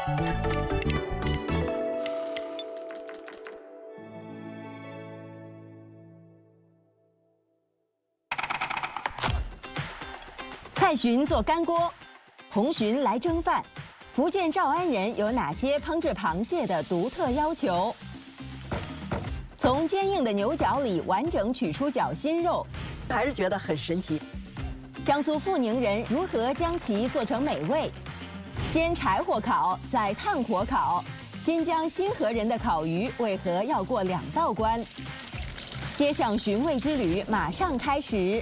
菜蕁做干锅，红鲟来蒸饭。福建诏安人有哪些烹制螃蟹的独特要求？从坚硬的牛角里完整取出脚心肉， 还是觉得很神奇。 江苏阜宁人如何将其做成美味？先柴火烤，再炭火烤。新疆新河人的烤鱼为何要过2道关？街巷寻味之旅马上开始。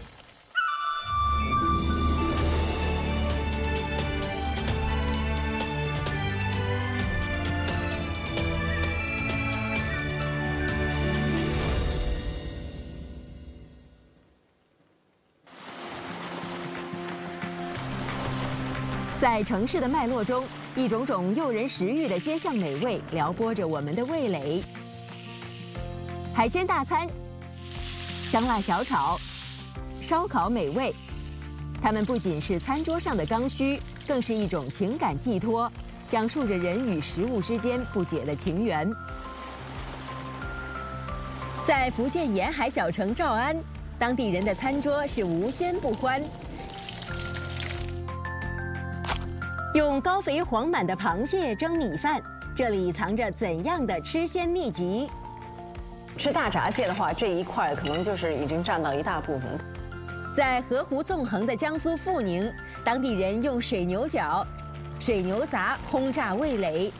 在城市的脉络中，一种种诱人食欲的街巷美味撩拨着我们的味蕾。海鲜大餐、香辣小炒、烧烤美味，它们不仅是餐桌上的刚需，更是一种情感寄托，讲述着人与食物之间不解的情缘。在福建沿海小城诏安，当地人的餐桌是无鲜不欢。用高肥黄满的螃蟹蒸米饭，这里藏着怎样的吃鲜秘籍？ 吃大闸蟹的话，这一块可能就是已经占到一大部分。 在河湖纵横的江苏阜宁，当地人用水牛角、水牛杂轰炸味蕾。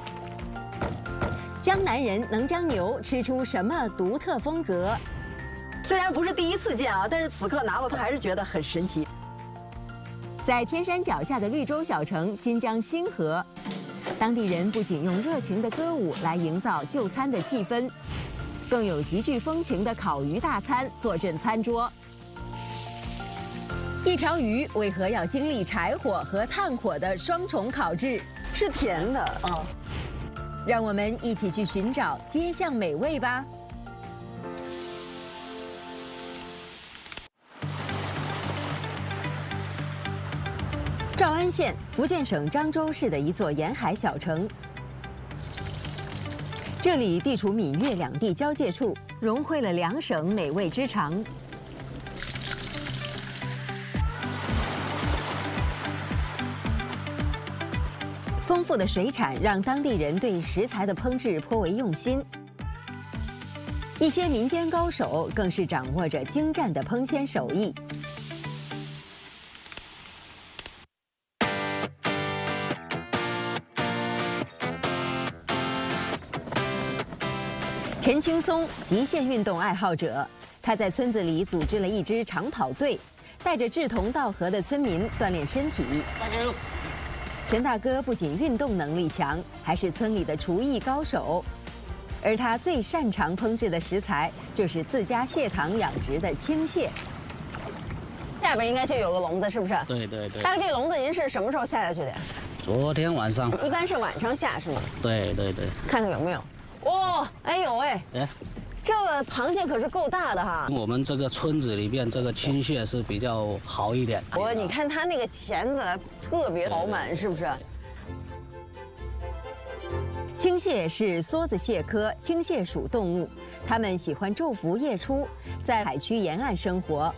江南人能将牛吃出什么独特风格？ 虽然不是第一次见啊，但是此刻拿到它还是觉得很神奇。 在天山脚下的绿洲小城新疆新河，当地人不仅用热情的歌舞来营造就餐的气氛，更有极具风情的烤鱼大餐坐镇餐桌。一条鱼为何要经历柴火和炭火的双重烤制？ 是甜的啊！ 让我们一起去寻找街巷美味吧。诏安县，福建省漳州市的一座沿海小城。这里地处闽粤两地交界处，融汇了2省美味之长。丰富的水产让当地人对食材的烹制颇为用心，一些民间高手更是掌握着精湛的烹鲜手艺。陈青松，极限运动爱好者，他在村子里组织了一支长跑队，带着志同道合的村民锻炼身体。陈大哥不仅运动能力强，还是村里的厨艺高手，而他最擅长烹制的食材就是自家蟹塘养殖的青蟹。 下边应该就有个笼子，是不是？ 对对对。 大哥，这个笼子您是什么时候下去的呀？ 昨天晚上。 一般是晚上下是吗？ 对对对。 看看有没有。哦，哎呦喂！哎，这个螃蟹可是够大的哈。 我们这个村子里边，这个青蟹是比较好一点。 你看它那个钳子特别饱满，是不是？ 青蟹是梭子蟹科青蟹属动物，它们喜欢昼伏夜出，在海区沿岸生活。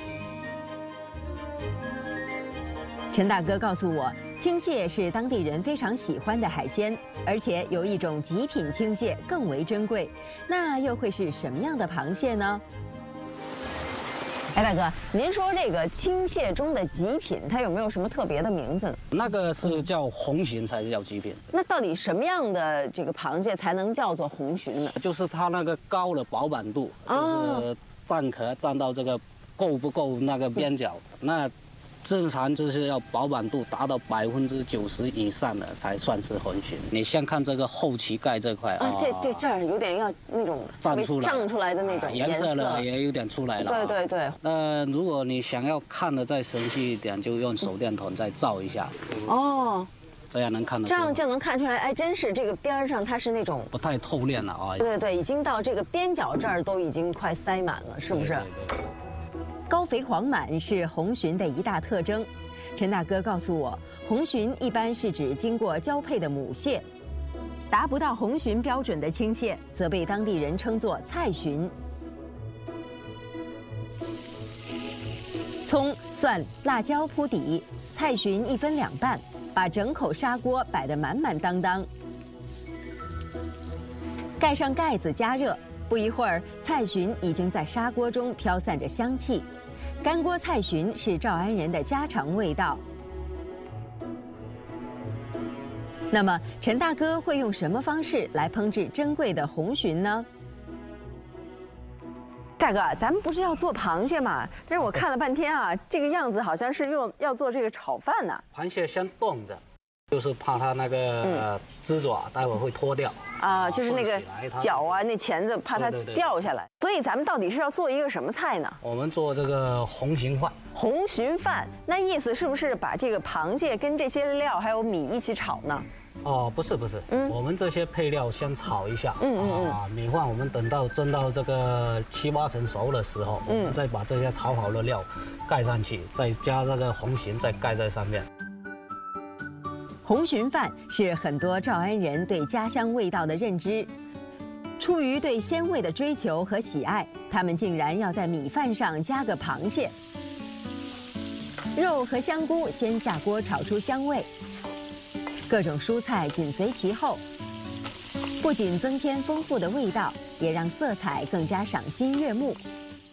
陈大哥告诉我，青蟹是当地人非常喜欢的海鲜，而且有一种极品青蟹更为珍贵，那又会是什么样的螃蟹呢？ 哎，大哥，您说这个青蟹中的极品，它有没有什么特别的名字呢？ 那个是叫红鲟才叫极品。 那到底什么样的这个螃蟹才能叫做红鲟呢？ 就是它那个高的饱满度，就是蘸壳蘸到这个够不够那个边角，那正常就是要饱满度达到90%以上的才算是红鲟。你先看这个后鳍盖这块啊， 对，这儿有点要那种胀出来的那种颜色了，也有点出来了。 对。 那如果你想要看的再详细一点，就用手电筒再照一下。 哦。 这样能看得出， 这样就能看出来，哎，真是这个边上它是那种不太透亮了啊。 对，已经到这个边角这儿都已经快塞满了，是不是？ 高肥黄满是红鲟的一大特征， 陈大哥告诉我，红鲟一般是指经过交配的母蟹，达不到红鲟标准的青蟹，则被当地人称作菜鲟。葱、蒜、辣椒铺底，菜鲟一分两半，把整口砂锅摆得满满当当。盖上盖子加热，不一会儿，菜鲟已经在砂锅中飘散着香气。干锅菜鲟是诏安人的家常味道。那么，陈大哥会用什么方式来烹制珍贵的红鲟呢？ 大哥，咱们不是要做螃蟹吗？但是我看了半天啊，这个样子好像是要做这个炒饭呢。 螃蟹先冻着，就是怕它那个汁爪待会儿会脱掉啊，就是那个脚啊，那钳子怕它掉下来。所以咱们到底是要做一个什么菜呢？ 我们做这个红鲟饭。 红鲟饭，那意思是不是把这个螃蟹跟这些料还有米一起炒呢？ 哦，不是，我们这些配料先炒一下，米饭我们等到蒸到这个7、8成熟的时候，我们再把这些炒好的料盖上去，再加这个红鲟再盖在上面。 红鲟饭是很多诏安人对家乡味道的认知，出于对鲜味的追求和喜爱，他们竟然要在米饭上加个螃蟹。肉和香菇先下锅炒出香味。各种蔬菜紧随其后，不仅增添丰富的味道，也让色彩更加赏心悦目。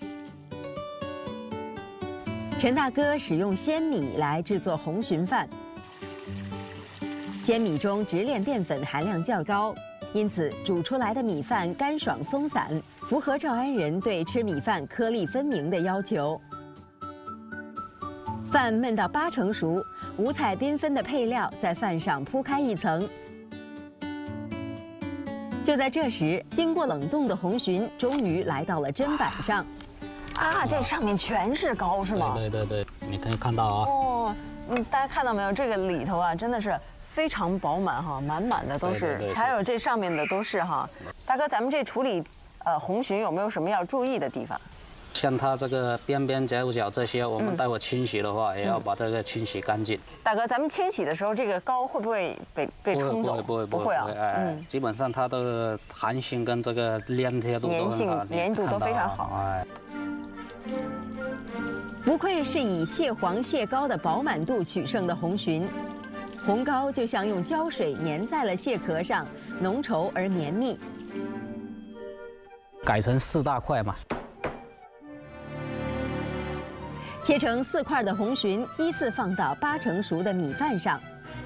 陈大哥使用鲜米来制作红鲟饭，鲜米中直链淀粉含量较高，因此煮出来的米饭干爽松散，符合诏安人对吃米饭颗粒分明的要求。饭焖到8成熟，五彩缤纷的配料在饭上铺开一层。就在这时，经过冷冻的红鲟终于来到了砧板上。 啊，这上面全是膏是吗？ 对，你可以看到啊。 哦，大家看到没有？这个里头啊，真的是非常饱满哈，满满的都是，还有这上面的都是哈。大哥，咱们这处理红鲟有没有什么要注意的地方？ 像它这个边边角角这些，我们待会清洗的话，也要把这个清洗干净。 大哥，咱们清洗的时候，这个膏会不会被冲走？ 不会啊。基本上它的弹性跟这个粘贴度都很好， 粘度都非常好。 不愧是以蟹黄蟹膏的饱满度取胜的红鲟，红膏就像用胶水粘在了蟹壳上，浓稠而绵密。 改成4大块嘛。 切成4块的红鲟依次放到8成熟的米饭上，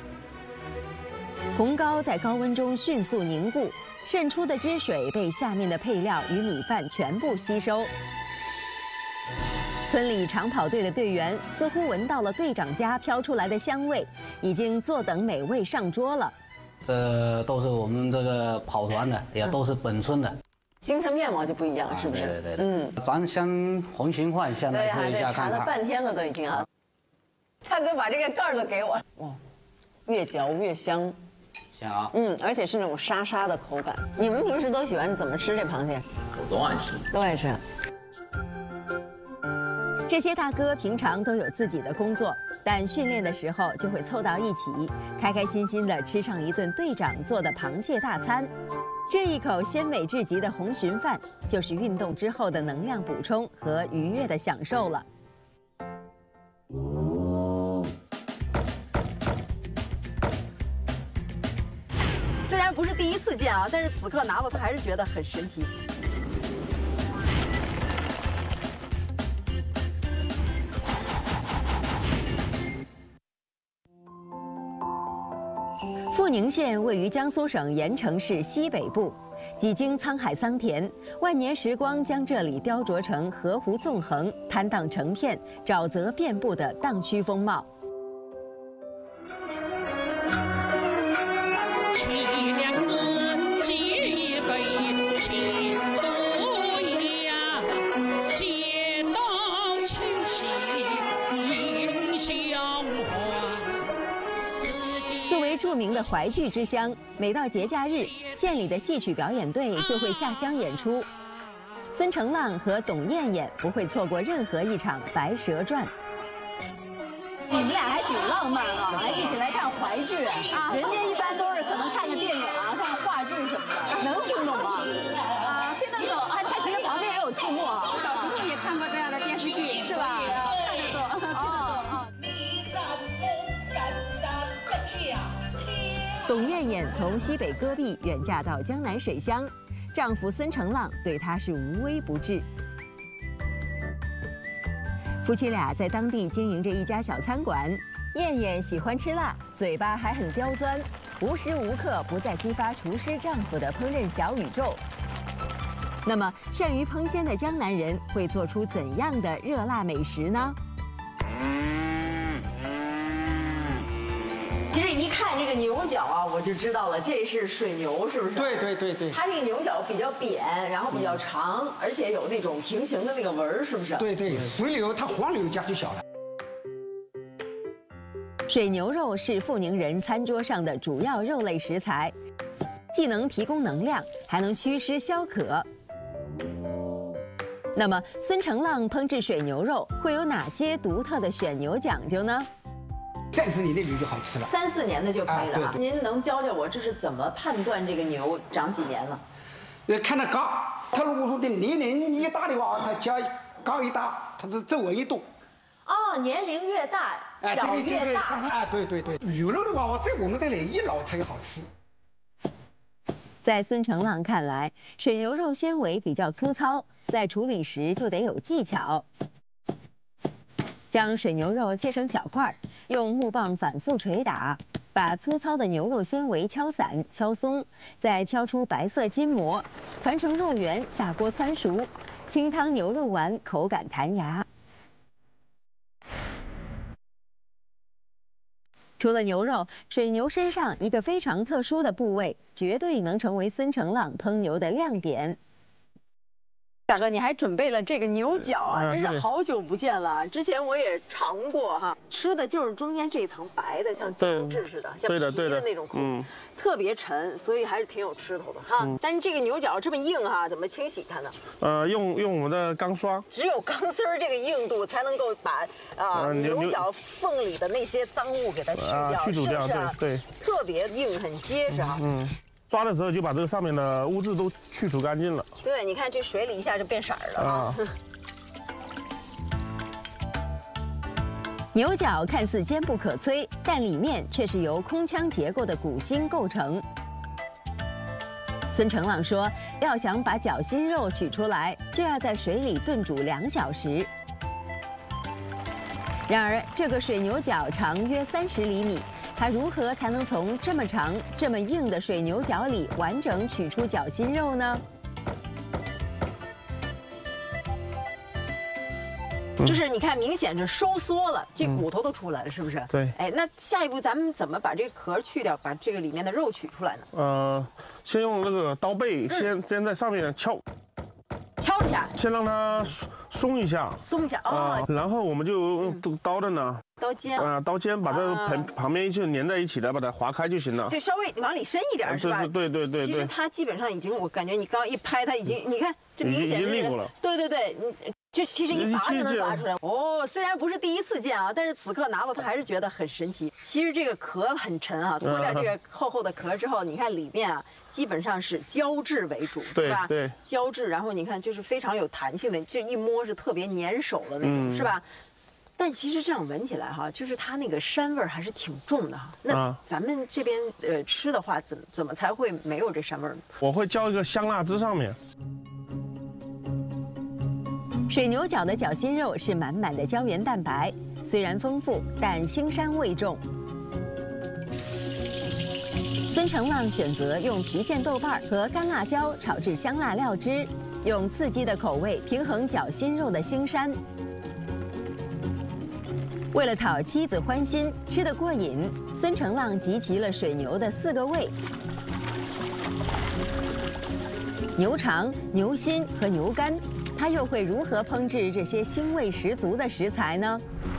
红膏在高温中迅速凝固，渗出的汁水被下面的配料与米饭全部吸收。村里长跑队的队员似乎闻到了队长家飘出来的香味，已经坐等美味上桌了。 这都是我们这个跑团的，也都是本村的。 精神面貌就不一样，是不是？ 对。咱先红鲟饭先来试一下看看。 查了半天了都已经啊。大哥把这个盖儿都给我。哇，越嚼越香。 香啊。 而且是那种沙沙的口感。你们平时都喜欢怎么吃这螃蟹？ 我都爱吃。 都爱吃。 这些大哥平常都有自己的工作，但训练的时候就会凑到一起，开开心心地吃上一顿队长做的螃蟹大餐。这一口鲜美至极的红鲟饭，就是运动之后的能量补充和愉悦的享受了。 虽然不是第一次见啊，但是此刻拿到它还是觉得很神奇。 阜宁县位于江苏省盐城市西北部，几经沧海桑田，万年时光将这里雕琢成河湖纵横、滩荡成片、沼泽遍布的荡区风貌。 曲梁子，皆被情多呀，皆当清晰映相还。 作为著名的淮剧之乡，每到节假日，县里的戏曲表演队就会下乡演出。孙成浪和董艳艳不会错过任何一场《白蛇传》。 你们俩还挺浪漫啊！来，一起来看淮剧啊！人家一般都是可能看个电影啊，看个话剧什么的，能听懂吗？啊，听得懂。啊，它其实旁边也有字幕啊。 小时候也看过这样的电视剧， 是吧？看得懂，听得懂。 董艳艳从西北戈壁远嫁到江南水乡，丈夫孙成浪对她是无微不至。夫妻俩在当地经营着一家小餐馆，艳艳喜欢吃辣，嘴巴还很刁钻，无时无刻不在激发厨师丈夫的烹饪小宇宙。那么，善于烹鲜的江南人会做出怎样的热辣美食呢？ 其实一看这个牛角啊，我就知道了，这是水牛，是不是？ 对对对对。 它这个牛角比较扁，然后比较长，而且有那种平行的那个纹儿，是不是？ 对对，水牛它黄牛家就小了。 水牛肉是阜宁人餐桌上的主要肉类食材，既能提供能量，还能祛湿消渴。那么，孙成浪烹制水牛肉会有哪些独特的选牛讲究呢 30年的牛就好吃了 ，3、4年的就可以了。 对对。 您能教教我这是怎么判断这个牛长几年了？ 看它高，它如果说的年龄越大的话，它脚高一大，它的皱纹一动。 哦，年龄越大，脚越大。 啊，对对对。牛肉的话，在我们这里一老它就好吃。 在孙成浪看来，水牛肉纤维比较粗糙，在处理时就得有技巧。将水牛肉切成小块，用木棒反复捶打，把粗糙的牛肉纤维敲散、敲松，再挑出白色筋膜，团成肉圆，下锅汆熟。清汤牛肉丸口感弹牙。除了牛肉，水牛身上一个非常特殊的部位，绝对能成为孙成浪烹牛的亮点。 大哥，你还准备了这个牛角啊，真是好久不见了。之前我也尝过哈，吃的就是中间这层白的，像胶质似的，像皮的那种口，特别沉，所以还是挺有吃头的哈。但是这个牛角这么硬哈，怎么清洗它呢？ 用我们的钢刷， 只有钢丝儿这个硬度才能够把牛角缝里的那些脏物给它去除掉， 对， 特别硬，很结实哈。 抓的时候就把这个上面的污渍都去除干净了。 对，你看这水里一下就变色了啊。 牛角看似坚不可摧，但里面却是由空腔结构的骨芯构成。孙成浪说，要想把脚心肉取出来，就要在水里炖煮2小时。然而，这个水牛角长约30厘米。它如何才能从这么长、这么硬的水牛角里完整取出脚心肉呢？ 就是你看，明显是收缩了，这骨头都出来了，是不是？ 对。 哎，那下一步咱们怎么把这个壳去掉，把这个里面的肉取出来呢？先用那个刀背，先在上面敲一下， 先让它松一下，然后我们就用刀的呢。刀尖把这个旁边就连在一起的，把它划开就行了。 就稍微往里深一点，是吧？ 对。 其实它基本上已经，我感觉你刚刚一拍，它已经，你看这明显已经立过了。 对，这其实一拔就能拔出来。哦，虽然不是第一次见啊，但是此刻拿到它还是觉得很神奇。其实这个壳很沉啊，脱掉这个厚厚的壳之后，你看里面啊，基本上是胶质为主，是吧？ 对， 胶质，然后你看就是非常有弹性的，这一摸是特别粘手的那种，是吧？但其实这样闻起来哈，就是它那个膻味还是挺重的哈。那咱们这边吃的话，怎么才会没有这膻味呢？ 我会浇一个香辣汁上面。 水牛角的脚心肉是满满的胶原蛋白，虽然丰富，但腥膻味重。孙成浪选择用郫县豆瓣和干辣椒炒制香辣料汁，用刺激的口味平衡脚心肉的腥膻。为了讨妻子欢心，吃得过瘾，孙成浪集齐了水牛的4个胃：牛肠、牛心和牛肝。他又会如何烹制这些腥味十足的食材呢？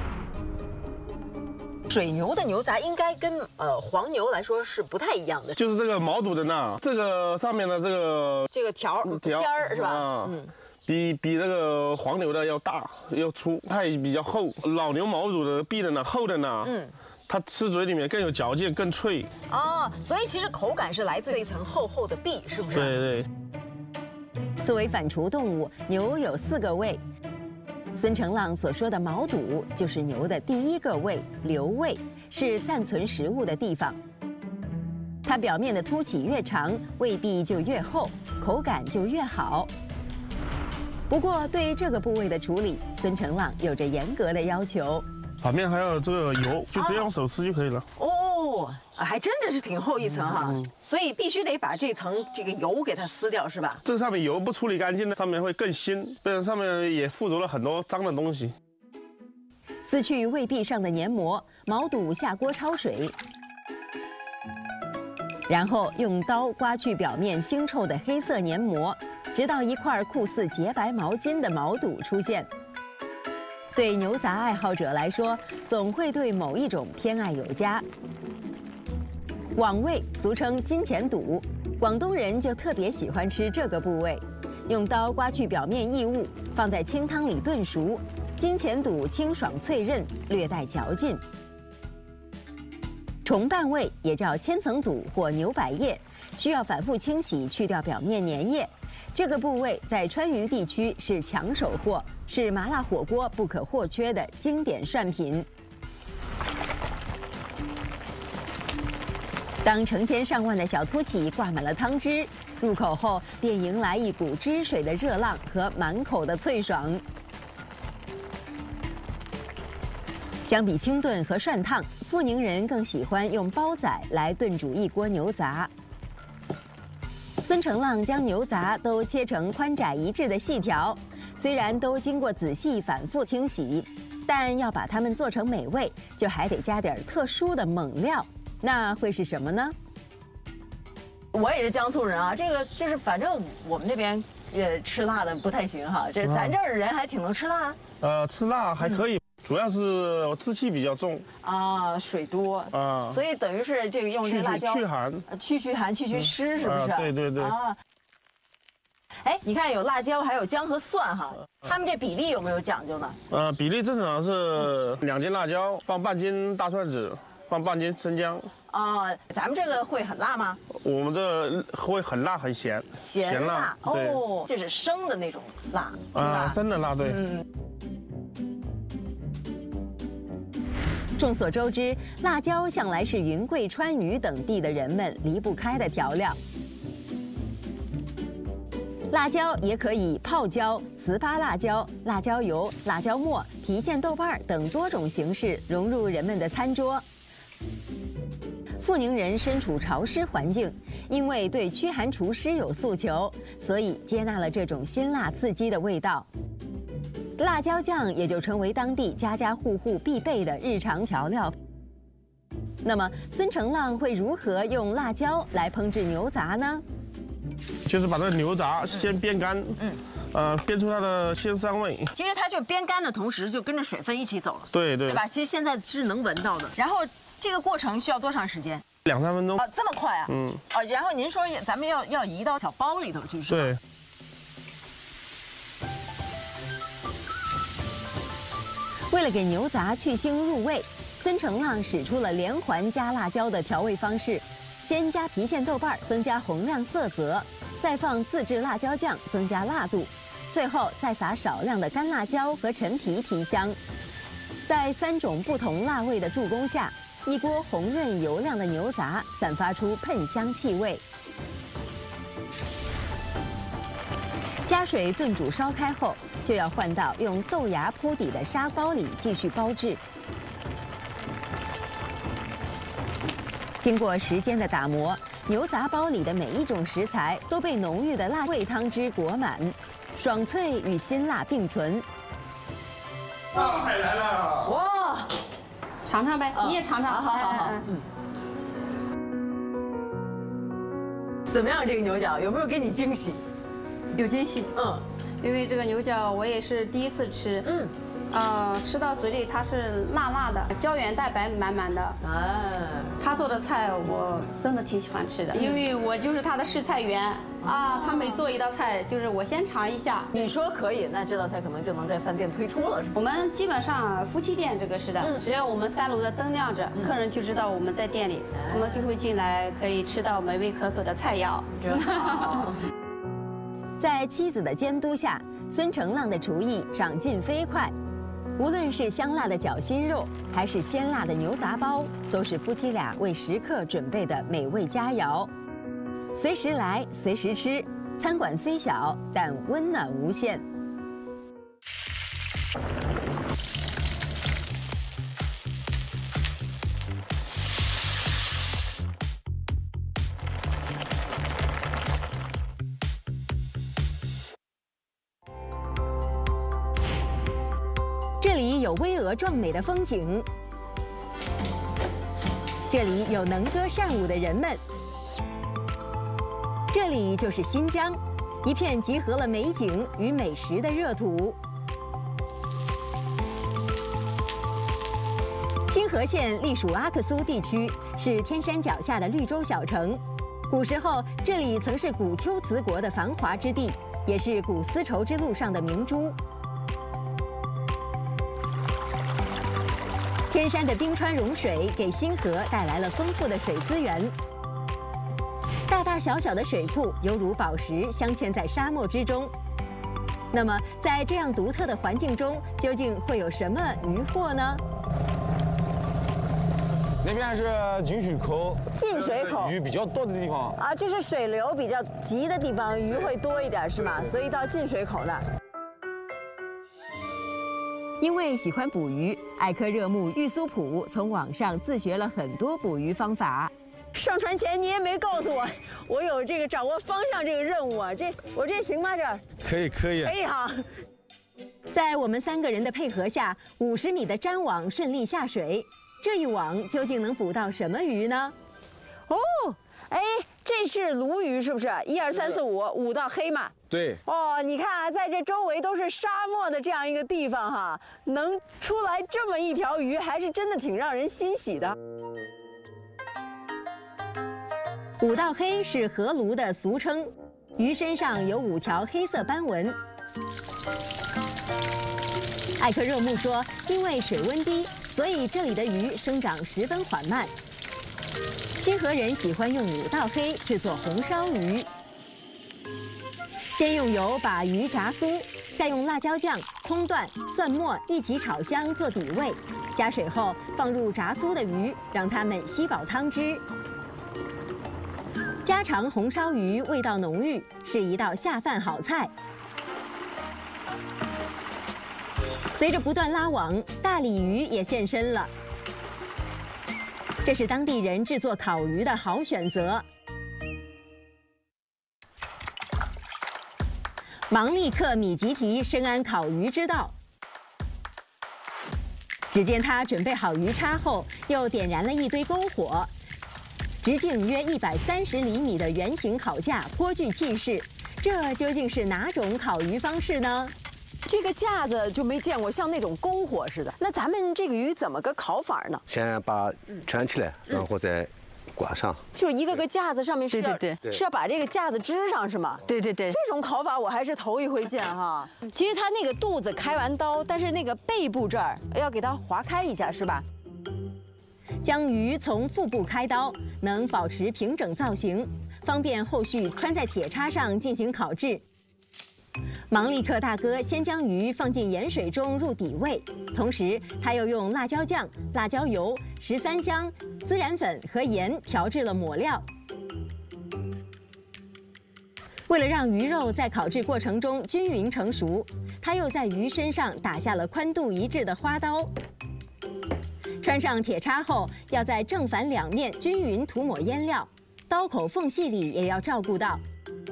水牛的牛杂应该跟黄牛来说是不太一样的， 就是这个毛肚的呢，这个上面的这个条尖儿是吧？ 比这个黄牛的要大要粗，它也比较厚。老牛毛肚的壁的呢厚的呢， 它吃嘴里面更有嚼劲，更脆。 哦，所以其实口感是来自一层厚厚的壁，是不是？ 对对。 作为反刍动物，牛有4个胃。孙成浪所说的毛肚就是牛的第1个胃——瘤胃，是暂存食物的地方。它表面的凸起越长，胃壁就越厚，口感就越好。不过，对于这个部位的处理，孙成浪有着严格的要求。 反面还有这个油，就直接用手撕就可以了。 哦，还真的是挺厚一层哈，所以必须得把这层这个油给它撕掉，是吧？ 这上面油不处理干净的，上面会更腥，不然上面也附着了很多脏的东西。 撕去胃壁上的黏膜，毛肚下锅焯水，然后用刀刮去表面腥臭的黑色黏膜，直到一块酷似洁白毛巾的毛肚出现。对牛杂爱好者来说，总会对某一种偏爱有加。网胃俗称金钱肚，广东人就特别喜欢吃这个部位。用刀刮去表面异物，放在清汤里炖熟。金钱肚清爽脆韧，略带嚼劲。重瓣胃也叫千层肚或牛百叶，需要反复清洗，去掉表面粘液。这个部位在川渝地区是抢手货，是麻辣火锅不可或缺的经典涮品。当成千上万的小凸起挂满了汤汁，入口后便迎来一股汁水的热浪和满口的脆爽。相比清炖和涮烫，阜宁人更喜欢用煲仔来炖煮一锅牛杂。孙成浪将牛杂都切成宽窄一致的细条，虽然都经过仔细反复清洗，但要把它们做成美味，就还得加点特殊的猛料。那会是什么呢？ 我也是江苏人啊，这个就是反正我们这边吃辣的不太行哈，这咱这儿人还挺能吃辣。 吃辣还可以。主要是我湿气比较重啊，水多啊，所以等于是这个用这个辣椒去寒、 去寒、去湿，是不是？ 对对对。啊， 哎，你看有辣椒，还有姜和蒜哈，他们这比例有没有讲究呢？ 比例正常是2斤辣椒放半斤大蒜子，放半斤生姜。 啊，咱们这个会很辣吗？ 我们这会很辣很咸， 咸辣哦，就是生的那种辣，啊， 生的辣对。 众所周知，辣椒向来是云贵川渝等地的人们离不开的调料。辣椒也可以泡椒、糍粑辣椒、辣椒油、辣椒末、郫县豆瓣等多种形式融入人们的餐桌。阜宁人身处潮湿环境，因为对驱寒除湿有诉求，所以接纳了这种辛辣刺激的味道。辣椒酱也就成为当地家家户户必备的日常调料。那么，孙成浪会如何用辣椒来烹制牛杂呢？ 就是把这个牛杂先煸干，煸出它的鲜膻味。 其实它就煸干的同时，就跟着水分一起走了。 对对， 对吧？其实现在是能闻到的。然后这个过程需要多长时间 ？2、3分钟。 啊，这么快啊？然后您说咱们要移到小包里头去，是吧？ 对。 为了给牛杂去腥入味，孙成浪使出了连环加辣椒的调味方式：先加郫县豆瓣增加红亮色泽，再放自制辣椒酱增加辣度，最后再撒少量的干辣椒和陈皮提香。在3种不同辣味的助攻下，一锅红润油亮的牛杂散发出喷香气味。加水炖煮烧开后，就要换到用豆芽铺底的砂膏里继续煲制。经过时间的打磨，牛杂煲里的每一种食材都被浓郁的辣味汤汁裹满，爽脆与辛辣并存。 大菜来了！ 哇，尝尝呗，你也尝尝。好。 怎么样？这个牛角有没有给你惊喜？ 有惊喜，因为这个牛角我也是第一次吃，吃到嘴里它是辣辣的，胶原蛋白满满的， 他做的菜我真的挺喜欢吃的，因为我就是他的试菜员啊。他每做一道菜，就是我先尝一下。 你说可以，那这道菜可能就能在饭店推出了。 我们基本上夫妻店这个是的，只要我们3楼的灯亮着，客人就知道我们在店里，我们就会进来，可以吃到美味可口的菜肴。 在妻子的监督下，孙成浪的厨艺长进飞快。无论是香辣的绞心肉，还是鲜辣的牛杂包，都是夫妻俩为食客准备的美味佳肴。随时来，随时吃，餐馆虽小，但温暖无限。这里有巍峨壮美的风景，这里有能歌善舞的人们，这里就是新疆，一片集合了美景与美食的热土。新河县隶属阿克苏地区，是天山脚下的绿洲小城。古时候，这里曾是古龟兹国的繁华之地，也是古丝绸之路上的明珠。天山的冰川融水给新河带来了丰富的水资源，大大小小的水库犹如宝石镶嵌在沙漠之中。那么，在这样独特的环境中，究竟会有什么渔获呢？ 那边是进水口， 进水口鱼比较多的地方啊，这是水流比较急的地方，鱼会多一点，是吗？所以到进水口那儿。 因为喜欢捕鱼，艾科热木玉苏普从网上自学了很多捕鱼方法。 上船前你也没告诉我，我有这个掌握方向这个任务啊，我这行吗？这可以可以哈。 在我们3个人的配合下，50米的粘网顺利下水。这一网究竟能捕到什么鱼呢？ 哦，哎，这是鲈鱼是不是？1、2、3、4、5道黑嘛？ 对。 哦，你看啊，在这周围都是沙漠的这样一个地方哈，能出来这么一条鱼，还是真的挺让人欣喜的。 5道黑是河鲈的俗称，鱼身上有5条黑色斑纹。艾科热木说，因为水温低，所以这里的鱼生长十分缓慢。新河人喜欢用5道黑制作红烧鱼。先用油把鱼炸酥，再用辣椒酱、葱段、蒜末一起炒香做底味。加水后放入炸酥的鱼，让它们吸饱汤汁。家常红烧鱼味道浓郁，是一道下饭好菜。随着不断拉网，大鲤鱼也现身了。这是当地人制作烤鱼的好选择。芒利克米吉提深谙烤鱼之道。只见他准备好鱼叉后，又点燃了一堆篝火，直径约130厘米的圆形烤架颇具气势。这究竟是哪种烤鱼方式呢？ 这个架子就没见过，像那种篝火似的。那咱们这个鱼怎么个烤法呢？ 先把圈起来，然后再挂上。 就是一个个架子上面是对， 是要把这个架子支上是吗？ 对。 这种烤法我还是头一回见哈。其实它那个肚子开完刀，但是那个背部这儿要给它划开一下是吧？ 将鱼从腹部开刀，能保持平整造型，方便后续穿在铁叉上进行烤制。芒利克大哥先将鱼放进盐水中入底味，同时他又用辣椒酱、辣椒油、13香、孜然粉和盐调制了抹料。为了让鱼肉在烤制过程中均匀成熟，他又在鱼身上打下了宽度一致的花刀。穿上铁叉后，要在正反两面均匀涂抹腌料，刀口缝隙里也要照顾到。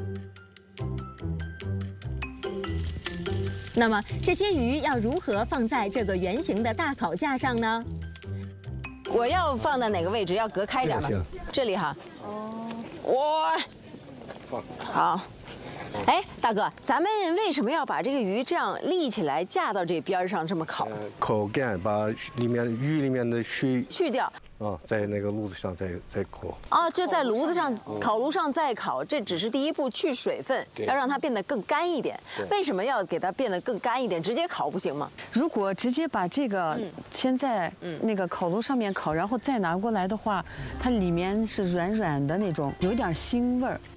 那么这些鱼要如何放在这个圆形的大烤架上呢？ 我要放在哪个位置？要隔开点吗？这里哈。哦。 好。哎，大哥，咱们为什么要把这个鱼这样立起来架到这边上这么烤？ 烤干，把鱼里面的水去掉。 在那个炉子上再烤。 就在炉子上烤炉上再烤，这只是第一步，去水分，要让它变得更干一点。为什么要给它变得更干一点？直接烤不行吗？ 如果直接把这个先在那个烤炉上面烤，然后再拿过来的话，它里面是软软的那种，有点腥味儿。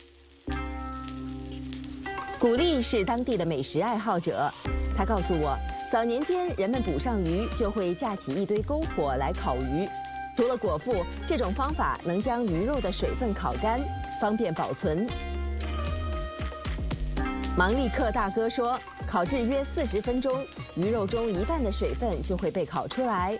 古丽是当地的美食爱好者，他告诉我，早年间人们捕上鱼就会架起一堆篝火来烤鱼。除了果腹，这种方法能将鱼肉的水分烤干，方便保存。芒利克大哥说，烤制约40分钟，鱼肉中一半的水分就会被烤出来。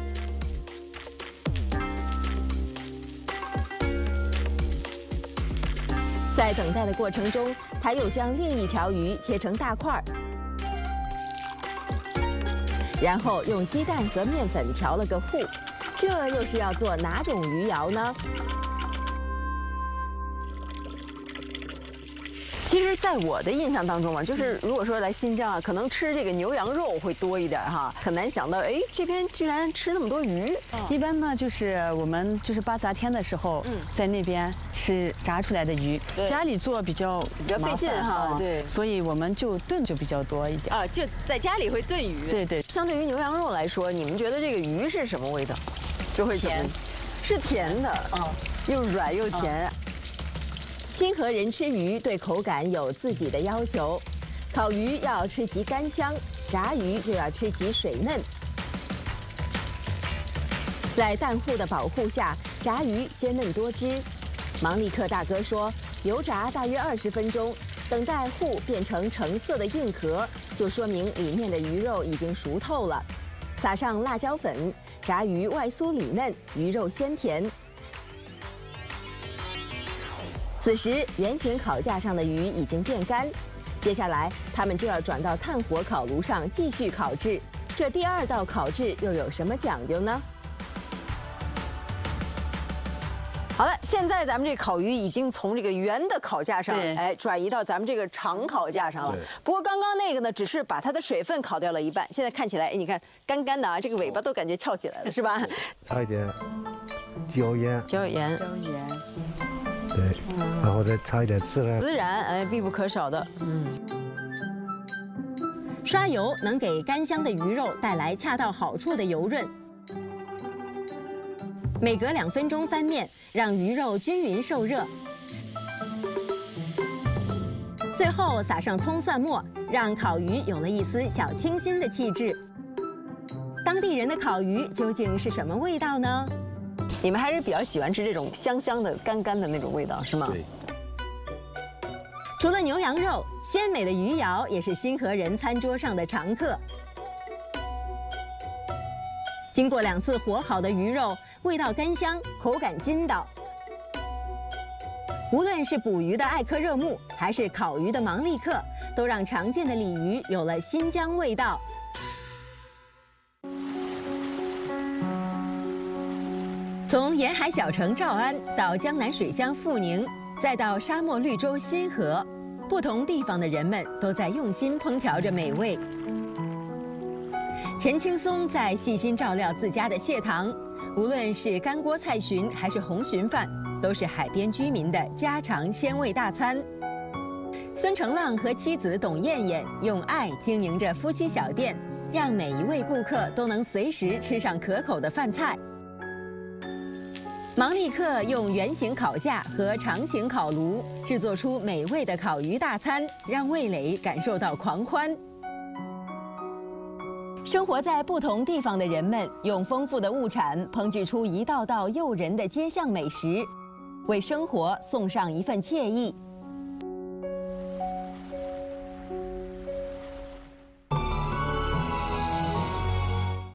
在等待的过程中，他又将另一条鱼切成大块儿，然后用鸡蛋和面粉调了个糊。这又是要做哪种鱼肴呢？ 其实，在我的印象当中啊，就是如果说来新疆啊，可能吃这个牛羊肉会多一点哈，很难想到，哎，这边居然吃那么多鱼。 一般呢，就是我们就是巴扎天的时候，在那边吃炸出来的鱼，家里做比较费劲哈，对， 所以我们就炖就比较多一点。 就在家里会炖鱼。 对对， 相对于牛羊肉来说，你们觉得这个鱼是什么味道？就会甜，是甜的又软又甜。 新河人吃鱼对口感有自己的要求，烤鱼要吃其干香，炸鱼就要吃其水嫩。在蛋糊的保护下，炸鱼鲜嫩多汁。芒利克大哥说，油炸大约20分钟，等待糊变成橙色的硬壳，就说明里面的鱼肉已经熟透了。撒上辣椒粉，炸鱼外酥里嫩，鱼肉鲜甜。此时，圆形烤架上的鱼已经变干，接下来他们就要转到炭火烤炉上继续烤制。这第2道烤制又有什么讲究呢？ 好了，现在咱们这烤鱼已经从这个圆的烤架上，转移到咱们这个长烤架上了。不过刚刚那个呢，只是把它的水分烤掉了一半，现在看起来，你看干干的啊，这个尾巴都感觉翘起来了，是吧？ 擦一点椒盐。 椒盐。 对，然后再擦一点孜然。 孜然，必不可少的。 刷油能给干香的鱼肉带来恰到好处的油润。每隔2分钟翻面，让鱼肉均匀受热。最后撒上葱蒜末，让烤鱼有了一丝小清新的气质。当地人的烤鱼究竟是什么味道呢？ 你们还是比较喜欢吃这种香香的、干干的那种味道，是吗？ 对。 除了牛羊肉，鲜美的鱼肴也是新河人餐桌上的常客。经过2次火烤的鱼肉，味道干香，口感筋道。无论是捕鱼的艾克热木，还是烤鱼的芒利克，都让常见的鲤鱼有了新疆味道。从沿海小城诏安到江南水乡阜宁，再到沙漠绿洲新河，不同地方的人们都在用心烹调着美味。陈青松在细心照料自家的蟹塘，无论是干锅菜脩还是红鲟饭，都是海边居民的家常鲜味大餐。孙成浪和妻子董艳艳用爱经营着夫妻小店，让每一位顾客都能随时吃上可口的饭菜。芒利克用圆形烤架和长形烤炉制作出美味的烤鱼大餐，让味蕾感受到狂欢。生活在不同地方的人们，用丰富的物产烹制出一道道诱人的街巷美食，为生活送上一份惬意。